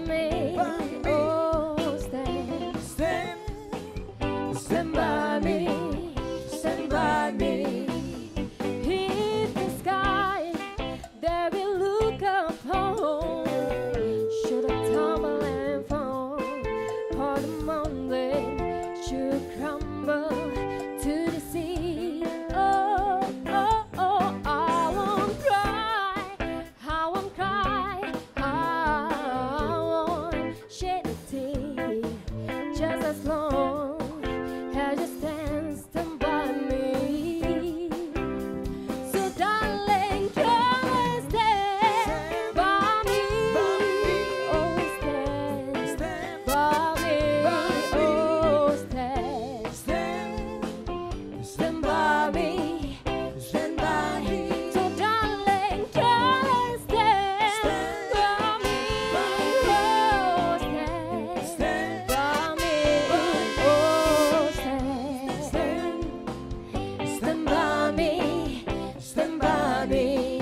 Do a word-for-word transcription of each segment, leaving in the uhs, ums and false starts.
me. by me. Oh, stand, Stand, stand by me, stand by me. Hit the sky, there will look upon. Should I tumble and fall, or the mountain should crumble to the sea. Oh, oh, oh, I won't cry, I won't cry, I won't shed a tear, just as long as you stand, stand by me. So darling, come and stand by me. Oh, stand, stand, by me. by me. Oh, stand, stand, stand by me, stand by me. So darling, come and stand by me. Oh, stand, stand, by me. Oh, stand, stand by me, stand by me.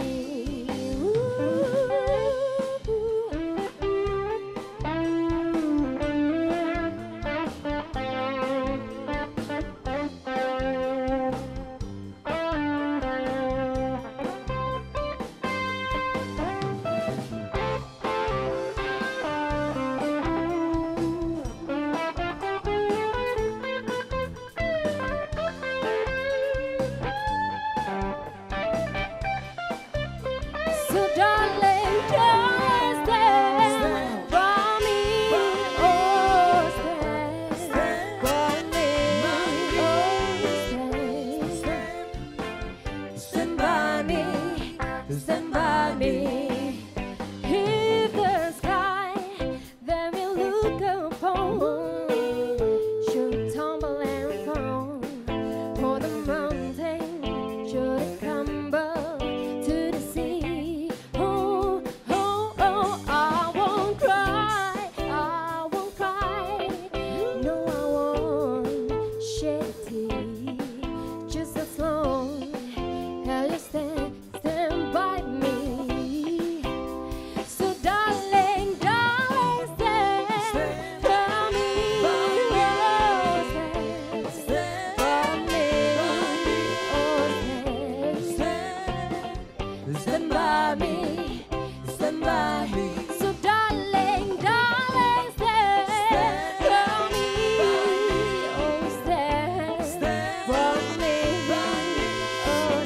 So darling, come and stand by me. Oh, stand by me. Oh, stand, stand by me, stand by me. If the sky that we look upon should tumble and fall, or the mountain should crumble to the sea. Oh, oh, oh, I won't cry, I won't cry. No, I won't shed a tear, just as long as you stand, stand by me. So darling, darling, stand by me. Oh, stand by me. Oh, stand, stand by me, stand by me. So darling, darling, stand by me. Oh, stand by me. Oh,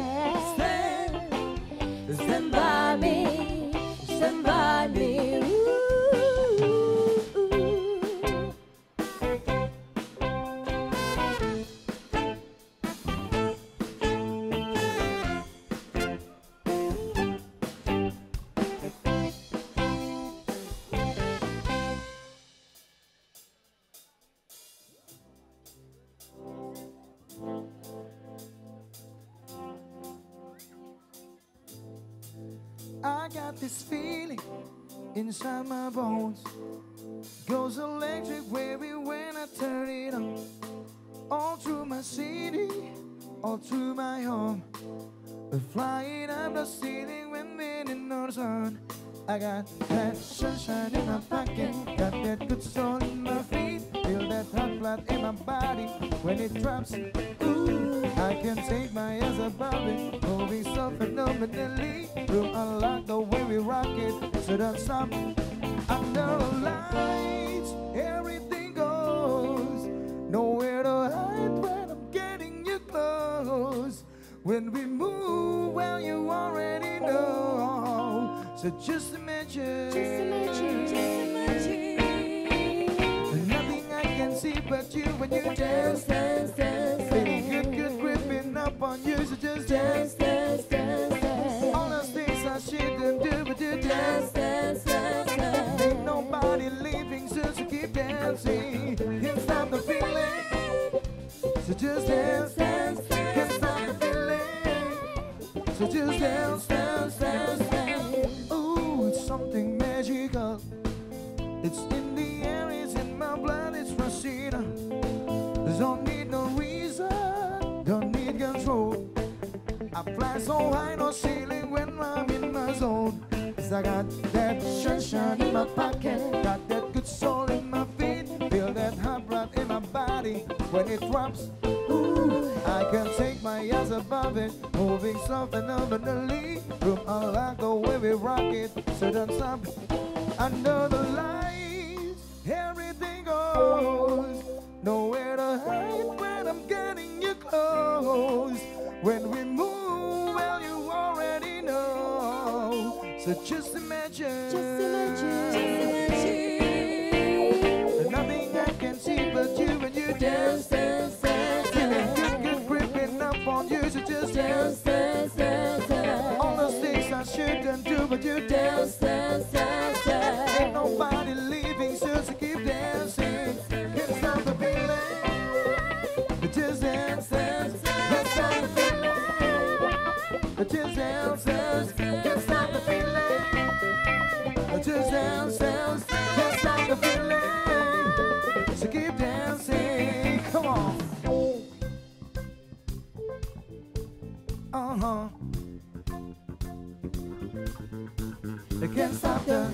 stand, stand by me, stand by me. Ooh, ooh, ooh. I got this feeling inside my bones. Goes electric wavy when I turn it on. All through my city, all through my home. We're flying up the ceiling when we're in the sun. I got that sunshine in my pocket, got that good soul in my feet. Feel that hot blood in my body when it drops. Ooh, I can take my eyes above it, moving so phenomenally. Room unlocked the way we rock it, so don't stop. Under the lights, everything goes. Nowhere to hide when I'm getting you close. When we move, well, you already know. So just imagine, Just imagine, just imagine. nothing I can see but you when you Dance, dance. dance, dance, Feeling good, dance. good, creeping up on you, so just Dance, dance. dance, dance, dance. All those things I shouldn't do, but you Dance, dance. dance, dance, dance. Ain't nobody leaving, so just keep dancing. Can't stop the feeling, so just dance. Dance, dance, Can't stop the feeling, so just dance, dance, dance, dance. Ooh, it's something magical. It's in the air, it's in my blood, it's rushing. Don't need no reason, don't need control. I fly so high, no ceiling when I'm in my zone. 'cause I got that sunshine in my pocket, got that good soul in my feet, feel that hot blood in my body when it drops. Ooh, I can take my eyes above it, moving soft and nominally. Room, I like the way we rock it, so don't stop. Under the lights, everything goes. Nowhere to hide when I'm getting you close. When we move, well, you already know. So just imagine, Just imagine, just imagine. nothing I can see but you when you dance, dance, dance. Feeling good, good, creeping up on you, so just dance, dance, dance, dance. All those things I shouldn't do, but you dance, dance, dance, dance. Ain't nobody leaving, so just keep dancing. Can't stop the feeling. Just dance, dance, can't stop the feeling. Just dance, dance, can't stop the feeling. Just dance, dance, can't stop the feeling. So keep dancing, come on. Uh-huh. They can't stop the.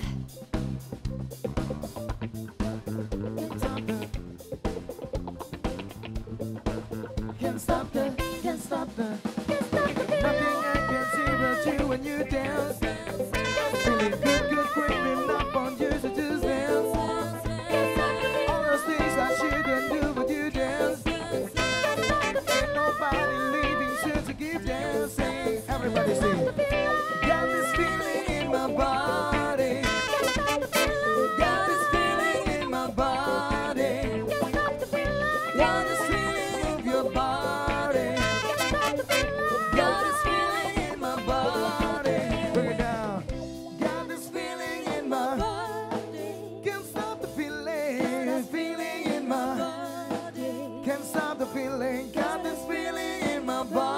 Can't stop the. Can't stop the. Can't stop the feeling. Nothing I can see but you when you dance. Feeling good, good, creeping up on you, so just dance. All those things I shouldn't do, but you dance. Ain't nobody leaving, so to keep dancing. Everybody sing. Got this feeling in my body. Got this feeling in my body. Got this feeling in your body. Got this feeling in my body. Bring it down. Got this feeling in my body. Can't stop the feeling. Feeling in my body. Can't stop the feeling. Got this feeling in my body.